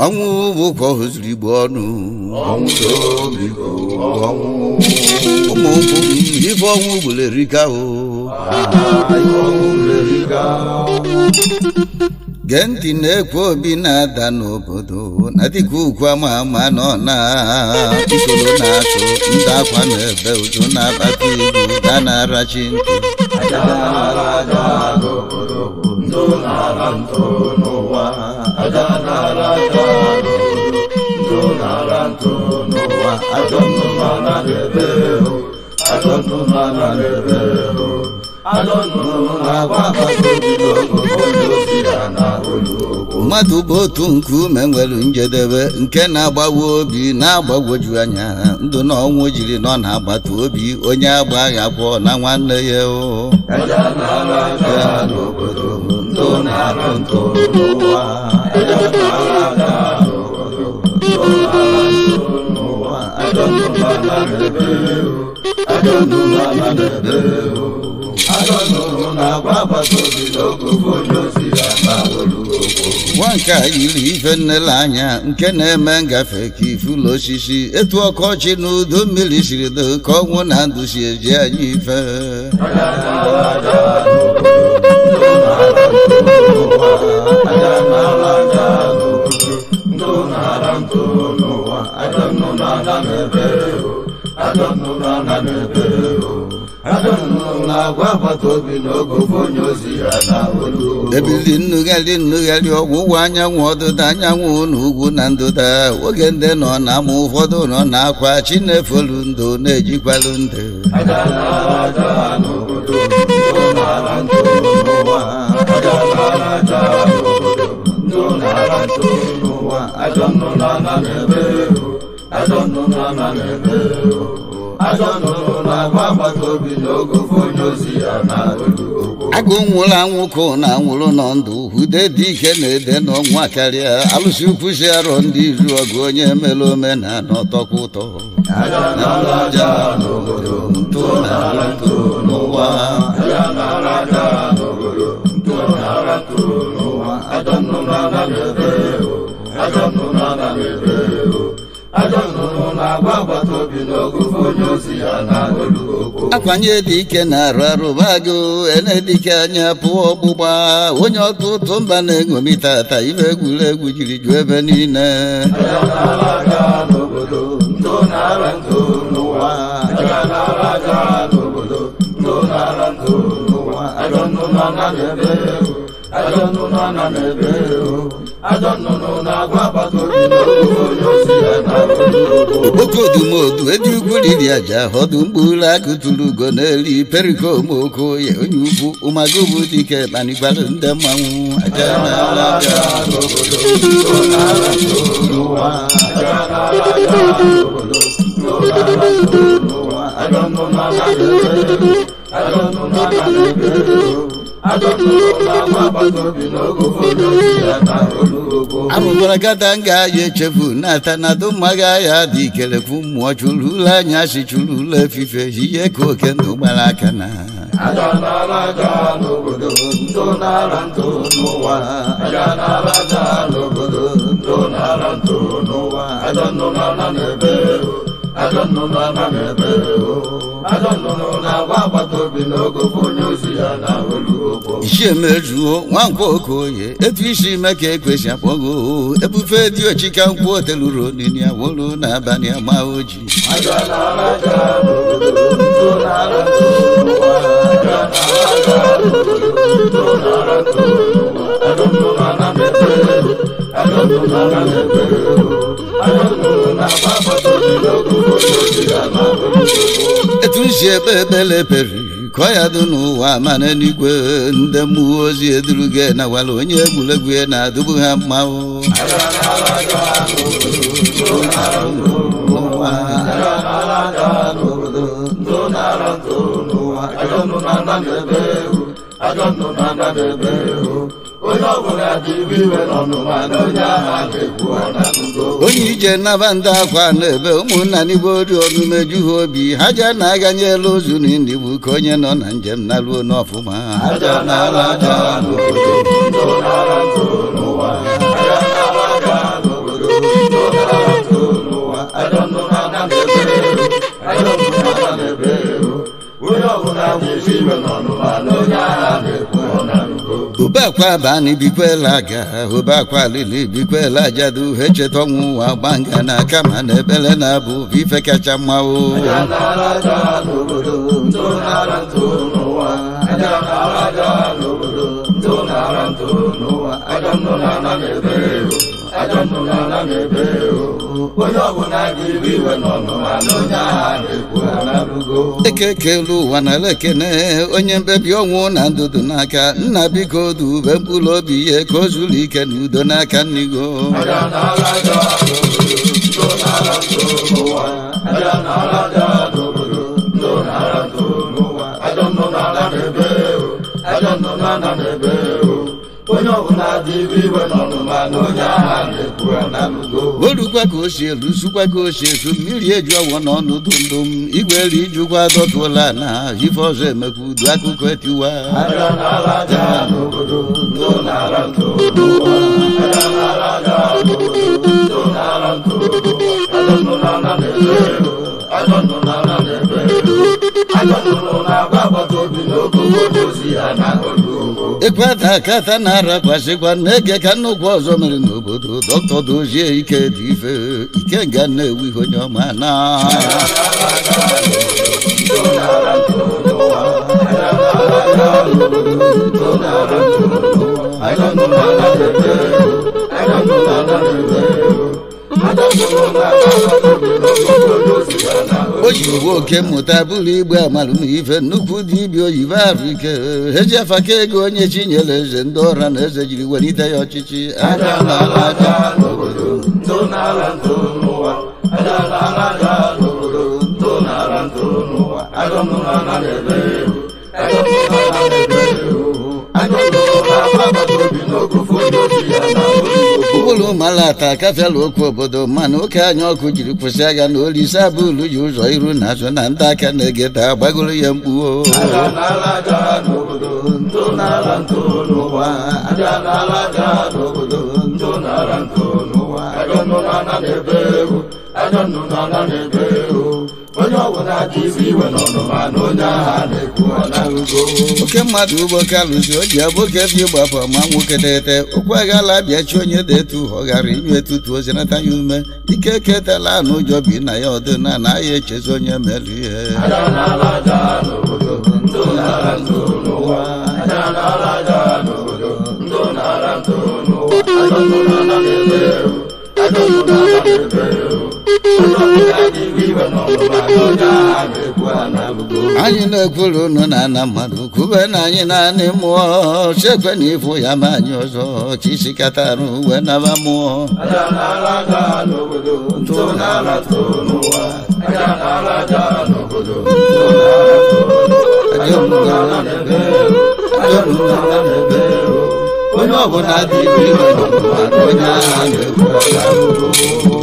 ọnwụ bụkwa ozuru igbo ọnụ ụmụ ụkwụ ife ọnwụ gbulerika o gee ntị na-ekwe obi na-ada n'obodo na dịka ukwu ama ama nọ na ikoro na-atụ ndị akwa na-ebe ụjụ na-abata egwu ga na-arachi ntị mmadụ bụ otu nkuume nwere njedebe nke na-agbawa obi na-agbagwoju anya ndụ na ọnwụ jiri nọ na-agbata obi onye agbaghị akwọ na nwanne ya o nwa nke a yiri ife nnele anya nke na-eme ngafe ka ifulu osisi etu ọkọchị na udo mmiri siri do ka ọnwụ na ndụ si eji anyị ife ebili nnugharị ọgwụgwọ anyanwụ ọdụda anyanwụ na ugwu na ndụda oge ndị nọ na ama ụfọdụ nọ na akwa chi na-efolu ndụ na-ejikwalụ ndụ agụ nwụrụ anwụkụ na anwụrụ nọ ndụ ude dị ike na-ede n'ọnwa karịa alụsị ukwu si arọ ndị izu ọgụ onye mere omenala ọtọkwa ụtọ akwanye dị ike na-arụ arụba agụ enedike anya pụọ ọgbụgba onye ọtụtụ mba na-eṅomi tata ife egwuregwu jiri ju ebe niile oke odumodu eji ugwu riri aja ọdụ mkpụrụ akụtụrụ ugo n'elu perikomoko ya onye ukwu ụmagụbụ dike kpanikwalụ ndị mmanwụ aja n'ala aja n'obodo arụbara gada nga ya echefu na-ata na dụmmaga ya dị ikelekwu mmụọ chụrụ ụlọ anya si chụrụ ụlọ efife ihe ka oke ndụ gbara aka na isi emejuo nwankwo okoye etu isi ime ka ekwesị akpọgo ebufe dị ochika nkwụ oteluru onini awolu n'abalị ama oji etu isi ebe ebele peri kọ ya dụ n'ụwa mana n'igwe ndị mmụọ ozi eduruge na wala onye egwuregwu ya na-adụbu ha mmanwụ onye ije naba ndị akwa n'ebe ụmụnna n'igbo ori onumeju ha obi ha ja na-aganye elu ozu n'indi bụ ka onye nọ na njem na ruo n'ọfụma Ubakwa bani bikwela ga ubakwa lili bikwela jadu hecheta ọnwụ agbanga na kama na ebele na bụ ife kacha mma o ekekelu ụwa na lekene onye mkpebi ọnwụ na ndụdụ n'aka nna biko dube mkpụrụ obi ya ka o zuru ike na udo n'aka nnigo olukwa ka o si elu sukwa ka o si esu mmiri eju ọwọ n'ọnụ dụndụm igwe elu ijukwa dọtụla na ife ọzọ emekwa udu akụkọ etiwa ekwata kata na-arakwasịkwa na-ege ka nnukwu ọzọ mere n'obodo dọkịta dozie ike dị ife ike nga na-ewu ihe onye ọma na o ji uwe oke mmụta bụrụ igbe amalụmife nnukwu dibịa oyibo arụ ike eji afaka ego onye chinyere eze ndị ọra na eze jiri welite ya ọchịchị ụbụrụ malata kafela okwu obodo mana oke anya ọkụ jiri kwụsị agha na Olise abụlu ji ụzọ iru na azụ na ndị aka na-egede agbagoro ya mkpu oke mmadụ ugbo kalụzi o ji aboke bi gbapụ ma nwoke tete okwu aghala bịachi onye detu ọ ghara inye etutu ozinata ya ume ike ketela anụ ụjọ bi na ya ọdụ na ya echezi onye mere ihe anyị na-ekwuru unu na ana mmadụ kube na anyị naanị mmụọ sekwe na ịfụ ya ma anyị ọzọ ka isi katarụ uwe naba mmụọ onye ọbụla dị ibe onye agha na-ekwu